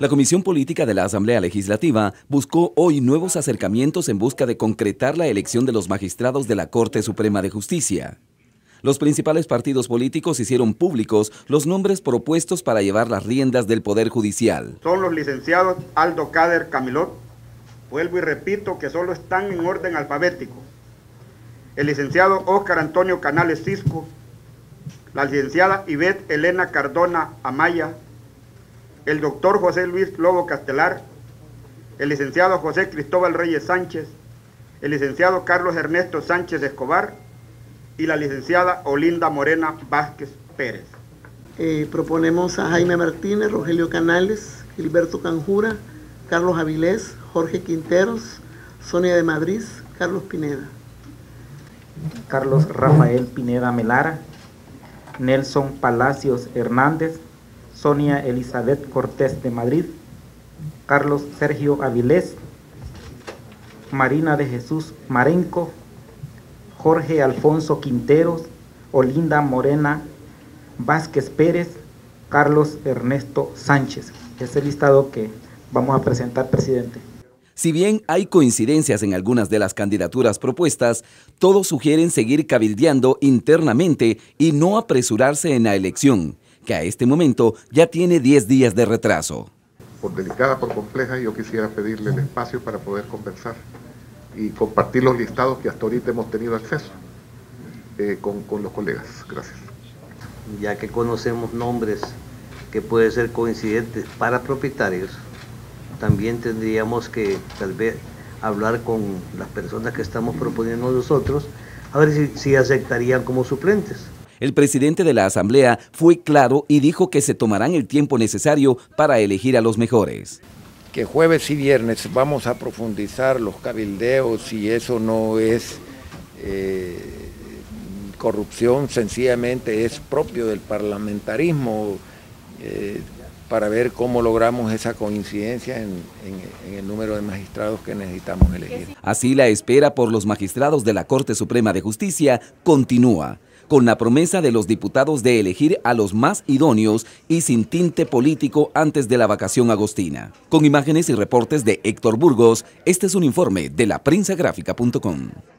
La Comisión Política de la Asamblea Legislativa buscó hoy nuevos acercamientos en busca de concretar la elección de los magistrados de la Corte Suprema de Justicia. Los principales partidos políticos hicieron públicos los nombres propuestos para llevar las riendas del Poder Judicial. Son los licenciados Aldo Cader Camilot, vuelvo y repito que solo están en orden alfabético, el licenciado Óscar Antonio Canales Cisco, la licenciada Ivette Elena Cardona Amaya, el doctor José Luis Lobo Castelar, el licenciado José Cristóbal Reyes Sánchez, el licenciado Carlos Ernesto Sánchez Escobar y la licenciada Olinda Morena Vázquez Pérez. Proponemos a Jaime Martínez, Rogelio Canales, Gilberto Canjura, Carlos Avilés, Jorge Quinteros, Sonia de Madrid, Carlos Pineda. Carlos Rafael Pineda Melara, Nelson Palacios Hernández, Sonia Elizabeth Cortés de Madrid, Carlos Sergio Avilés, Marina de Jesús Marenco, Jorge Alfonso Quinteros, Olinda Morena Vázquez Pérez, Carlos Ernesto Sánchez. Es el listado que vamos a presentar, presidente. Si bien hay coincidencias en algunas de las candidaturas propuestas, todos sugieren seguir cabildeando internamente y no apresurarse en la elección, que a este momento ya tiene 10 días de retraso. Por delicada, por compleja, yo quisiera pedirle el espacio para poder conversar y compartir los listados que hasta ahorita hemos tenido acceso con los colegas. Gracias. Ya que conocemos nombres que pueden ser coincidentes para propietarios, también tendríamos que tal vez hablar con las personas que estamos proponiendo nosotros, a ver si aceptarían como suplentes. El presidente de la Asamblea fue claro y dijo que se tomarán el tiempo necesario para elegir a los mejores. Que jueves y viernes vamos a profundizar los cabildeos y eso no es corrupción, sencillamente es propio del parlamentarismo, para ver cómo logramos esa coincidencia en el número de magistrados que necesitamos elegir. Así la espera por los magistrados de la Corte Suprema de Justicia continúa, con la promesa de los diputados de elegir a los más idóneos y sin tinte político antes de la vacación agostina. Con imágenes y reportes de Héctor Burgos, este es un informe de laprensagráfica.com.